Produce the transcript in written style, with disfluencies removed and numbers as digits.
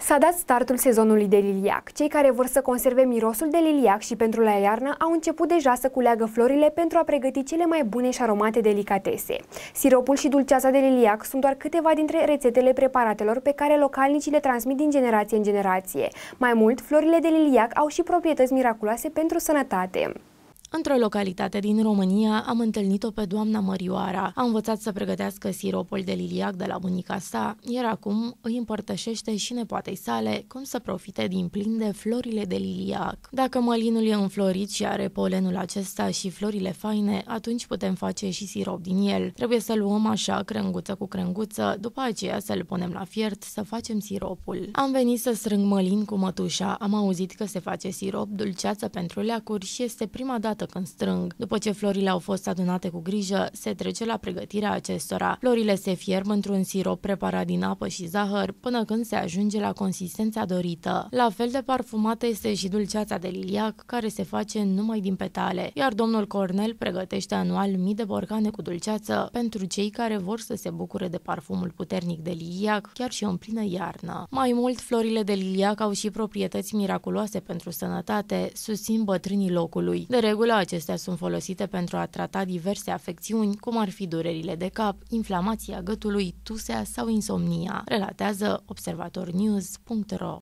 S-a dat startul sezonului de liliac. Cei care vor să conserve mirosul de liliac și pentru la iarnă au început deja să culeagă florile pentru a pregăti cele mai bune și aromate delicatese. Siropul și dulceața de liliac sunt doar câteva dintre rețetele preparatelor pe care localnicii le transmit din generație în generație. Mai mult, florile de liliac au și proprietăți miraculoase pentru sănătate. Într-o localitate din România am întâlnit-o pe doamna Mărioara. A învățat să pregătească siropul de liliac de la bunica sa, iar acum îi împărtășește și nepoatei sale cum să profite din plin de florile de liliac. Dacă mălinul e înflorit și are polenul acesta și florile faine, atunci putem face și sirop din el. Trebuie să luăm așa crenguță cu crenguță, după aceea să-l punem la fiert să facem siropul. Am venit să strâng mălin cu mătușa, am auzit că se face sirop, dulceață pentru leacuri și este prima dată când strâng. După ce florile au fost adunate cu grijă, se trece la pregătirea acestora. Florile se fierb într-un sirop preparat din apă și zahăr până când se ajunge la consistența dorită. La fel de parfumată este și dulceața de liliac, care se face numai din petale, iar domnul Cornel pregătește anual mii de borcane cu dulceață pentru cei care vor să se bucure de parfumul puternic de liliac, chiar și în plină iarnă. Mai mult, florile de liliac au și proprietăți miraculoase pentru sănătate, susțin bătrânii locului. De regulă, acestea sunt folosite pentru a trata diverse afecțiuni, cum ar fi durerile de cap, inflamația gâtului, tusea sau insomnia, relatează observatornews.ro.